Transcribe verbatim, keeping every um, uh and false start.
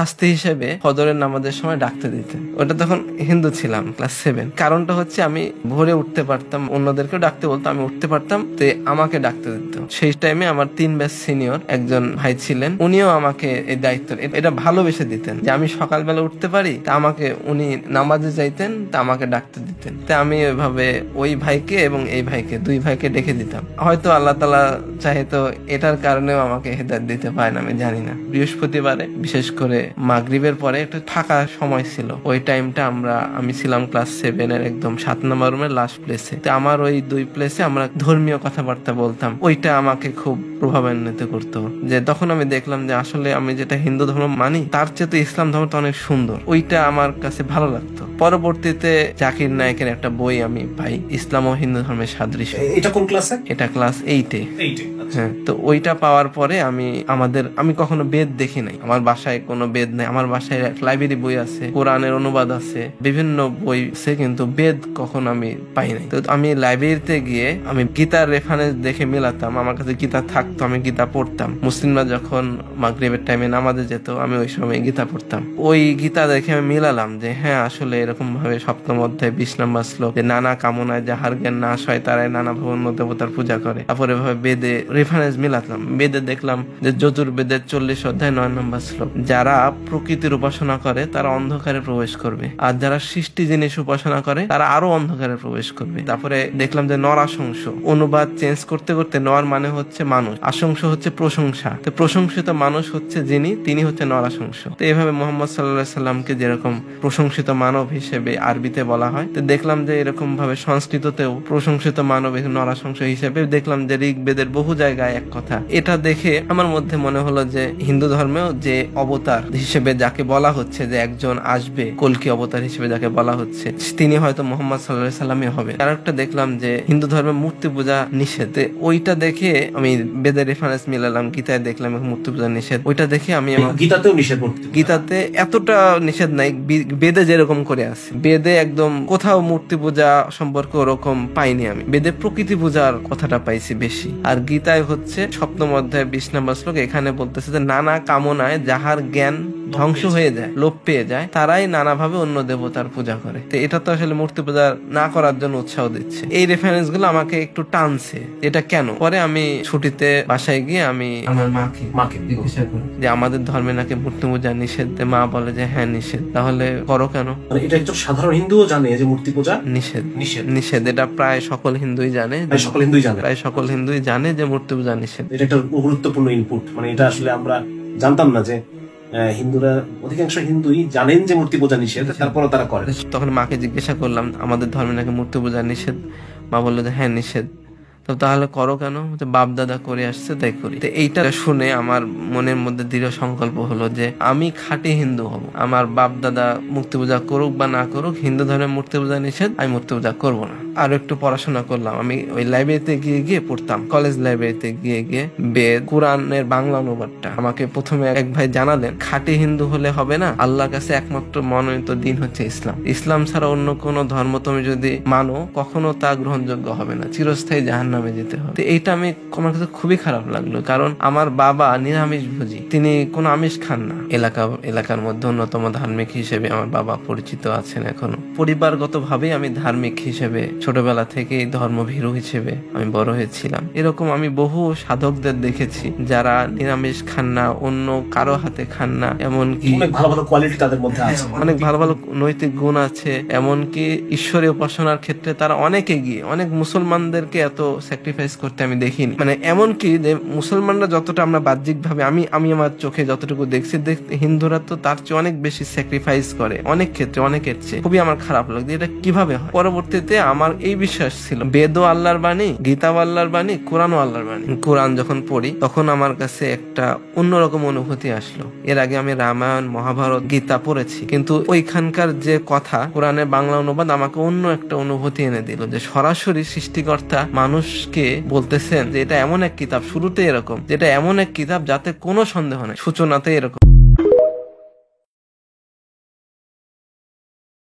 শাস্তি হিসেবে ফজরের নামাজের সময় ডাকতে দিতেন। ওটা তখন হিন্দু ছিলাম, ক্লাস সেভেন। কারণটা হচ্ছে আমি ভোরে উঠতে পারতাম, অন্যদেরকেও ডাকতে বলতো, আমি উঠতে পারতাম, তো আমাকে ডাকতে দিত। সেই টাইমে আমার তিন ব্যাচ সিনিয়র একজন ভাই ছিলেন, উনিও আমাকে এই দায়িত্ব এটা ভালোবেসে দিতেন যে আমি সকালবেলা উঠতে পারি, তা আমাকে উনি নামাজে যাইতেন, তা আমাকে ডাকতে দিতেন। তা আমি ওইভাবে ওই ভাইকে এবং এই ভাইকে, দুই ভাইকে ডেকে দিতাম। হয়তো আল্লাহ তাআলা চাহে তো এটার কারণেও আমাকে হেদায়েত দিতে পারেন, আমি জানি না। বৃহস্পতিবারে বিশেষ করে মাগরিবের পরে একটু ফাঁকা সময় ছিল, ওই টাইমটা আমরা আমি ছিলাম ক্লাস সেভেন এর একদম সাত নম্বর রুমের লাস্ট প্লেসে। তো আমার ওই দুই প্লেসে আমরা ধর্মীয় কথাবার্তা বলতাম। ওইটা আমাকে খুব প্রভাবান্বিত করতো, যে তখন আমি দেখলাম যে আসলে আমি যেটা হিন্দু ধর্ম মানি তার চেয়ে তো ইসলাম ধর্মটা অনেক সুন্দর। ওইটা আমার কাছে ভালো লাগতো। পরবর্তীতে জাকির নায়েকের একটা বই আমি পাই, ইসলাম ও হিন্দু ধর্মের সাদৃশ্য। এটা কোন ক্লাসে? এটা ক্লাস এইটে। হ্যাঁ, তো ওইটা পাওয়ার পরে আমি আমাদের আমি কখনো বেদ দেখি নাই, আমার বাসায় কোনো বেদ নাই। আমার বাসায় লাইব্রেরি বই আছে, কোরআনের অনুবাদ আছে, বিভিন্ন বই আছে, কিন্তু বেদ কখনো আমি পাই নাই। তো আমি লাইব্রেরিতে গিয়ে আমি গীতার রেফারেন্স দেখে মিলাতাম। আমার কাছে গীতা থাকতো, আমি গীতা পড়তাম। মুসলিমরা যখন মাগরিবের টাইমে নামাজে যেত, আমি ওই সময় গীতা পড়তাম। ওই গীতা দেখে আমি মিলালাম যে হ্যাঁ, আসলে এরকম ভাবে সপ্তম অধ্যায় বিশ নম্বর শ্লোক, যে নানা কামনায় যাহার জ্ঞান নাশ হয় তারাই নানা ভাবে অন্য দেবতার পূজা করে। তারপরে ভাবে বেদে রেফারেন্স মিলাতাম। বেদে দেখলাম যে যজুর্বেদের চল্লিশ অধ্যায় নয় নম্বর শ্লোক, যারা প্রকৃতির উপাসনা করে তারা অন্ধকারে প্রবেশ করবে, আর যারা সৃষ্টি জিনিস উপাসনা করে তারা আরো অন্ধকারে প্রবেশ করবে। তারপরে দেখলাম যে নরাশংস, অনুবাদ চেঞ্জ করতে করতে নর মানে হচ্ছে মানুষ, আশংস হচ্ছে প্রশংসা। তো প্রশংসিত মানুষ হচ্ছে যিনি, তিনি হচ্ছে নরাশংস। তো এইভাবে মোহাম্মদ সাল্লাল্লাহু আলাইহি সাল্লামকে যেরকম প্রশংসিত মানব হিসেবে আরবিতে বলা হয়, তো দেখলাম যে এরকম ভাবে সংস্কৃততেও প্রশংসিত মানব নরাশংস হিসেবে দেখলাম যে ঋগ্বেদের বহু জায়গায় এক কথা। এটা দেখে আমার মধ্যে মনে হলো যে হিন্দু ধর্মেও যে অবতার হিসেবে যাকে বলা হচ্ছে, যে একজন আসবে কলকি অবতার হিসেবে যাকে বলা হচ্ছে, তিনি হয়তো মোহাম্মদ সাল্লাল্লাহু আলাইহি সাল্লামই হবে। আর একটা দেখলাম যে হিন্দু ধর্মে মূর্তি পূজা নিষেধ, ওইটা দেখে আমি বেদের রেফারেন্স মিলালাম, গীতায় দেখলাম মূর্তি পূজা নিষেধ। ওইটা দেখে আমি গীতাতেও নিষেধ, গীতাতে এতটা নিষেধ নাই, বেদে যেরকম করে আছে, বেদে একদম কোথাও মূর্তি পূজা সম্পর্কে ওরকম পাইনি আমি। বেদে প্রকৃতি পূজার কথাটা পাইছি বেশি। আর গীতায় হচ্ছে সপ্তম অধ্যায় বিশ নম্বর শ্লোক, এখানে বলতেছে যে নানা কামনায় যাহার জ্ঞান ধ্বংস হয়ে যায়, লোপ পেয়ে যায়, তারাই নানাভাবে অন্য দেবতার পূজা করে। তো এটা তো আসলে মূর্তি পূজা না করার জন্য উৎসাহ দিচ্ছে। এই রেফারেন্স গুলো আমাকে একটু টানছে, এটা কেন। পরে আমি ছুটিতে বাসায় গিয়ে আমি আমার মাকে মাকে জিজ্ঞাসা করি যে আমাদের ধর্মে নাকি মূর্তি পূজা নিষেধ। মা বলে যে হ্যাঁ নিষেধ। তাহলে করো কেন? এটা একজন সাধারণ হিন্দুও জানে যে মূর্তি পূজা নিষেধ। নিষেধ নিষেধ এটা প্রায় সকল হিন্দুই জানে, সকল হিন্দুই জানে প্রায় সকল হিন্দুই জানে যে মূর্তি পূজা নিষেধ। এটা একটা গুরুত্বপূর্ণ ইনপুট। মানে এটা আসলে আমরা জানতাম না যে হিন্দুরা, অধিকাংশ হিন্দুই জানেন যে মূর্তি পূজা নিষেধ, তারপরও তারা করে। তখন মাকে জিজ্ঞাসা করলাম আমাদের ধর্মে নাকি মূর্তি পূজা নিষেধ। মা বললো যে হ্যাঁ নিষেধ। তো তাহলে করো কেন? বাপ দাদা করে আসছে তাই করি। তো এইটা শুনে আমার মনের মধ্যে দৃঢ় সংকল্প হলো যে আমি খাঁটি হিন্দু হব। আমার বাপ দাদা মূর্তি পূজা করুক বা না করুক, হিন্দু ধর্মের মূর্তি পূজা নিষেধ, আমি মূর্তি পূজা করবো না। আরো একটু পড়াশোনা করলাম। আমি ওই লাইব্রেরিতে গিয়ে গিয়ে পড়তাম, কলেজ লাইব্রেরিতে গিয়ে গিয়ে বেদ কোরআনের বাংলা অনুবাদটা আমাকে প্রথমে এক ভাই জানালেন, খাঁটি হিন্দু হলে হবে না, আল্লাহর কাছে একমাত্র মনোনীত দিন হচ্ছে ইসলাম। ইসলাম ছাড়া অন্য কোন ধর্ম তুমি যদি মানো, কখনো তা গ্রহণযোগ্য হবে না, চিরস্থায়ী জাহান্নামে যেতে হবে। তো এইটা আমি আমার কাছে খুবই খারাপ লাগলো, কারণ আমার বাবা নিরামিষ ভোজী, তিনি কোনো আমিষ খান না। এলাকা এলাকার মধ্যে অন্যতম ধার্মিক হিসেবে আমার বাবা পরিচিত আছেন এখনো। পরিবারগত ভাবে আমি ধার্মিক হিসেবে ছোটবেলা থেকেই ধর্মভীরু হিসেবে আমি বড় হয়েছিলাম। এরকম আমি বহু সাধকদের দেখেছি যারা নিরামিষ খান না, অন্য কারো হাতে খান না, এমনকি অনেক ভালো ভালো কোয়ালিটি তাদের মধ্যে আছে, অনেক ভালো ভালো নৈতিক গুণ আছে। এমনকি ঈশ্বরীয় উপাসনার ক্ষেত্রে তারা অনেক এগিয়ে। অনেক মুসলমানদেরকে এত স্যাক্রিফাইস করতে আমি দেখিনি। মানে এমনকি যে মুসলমানরা যতটা আমরা বাহ্যিক ভাবে, আমি আমি আমার চোখে যতটুকু দেখছি, হিন্দুরা তো তার চেয়ে অনেক বেশি স্যাক্রিফাইস করে অনেক ক্ষেত্রে, অনেকের চেয়ে। খুবই আমার খারাপ লাগছে এটা কিভাবে হয়। পরবর্তীতে আমার এই বিশ্বাস ছিল বেদও আল্লাহর বাণী, গীতাও আল্লাহর বাণী, কোরআনও আল্লাহর বাণী। কোরআন যখন পড়ি তখন আমার কাছে একটা অন্যরকম অনুভূতি আসলো। এর আগে আমি রামায়ণ, মহাভারত, গীতা পড়েছি, কিন্তু ওইখানকার যে কথা, কোরআনের বাংলা অনুবাদ আমাকে অন্য একটা অনুভূতি এনে দিল, যে সরাসরি সৃষ্টিকর্তা মানুষকে বলতেছেন যে এটা এমন এক কিতাব, শুরুতে এরকম, যেটা এমন এক কিতাব যাতে কোনো সন্দেহ নেই, সূচনাতে এরকম।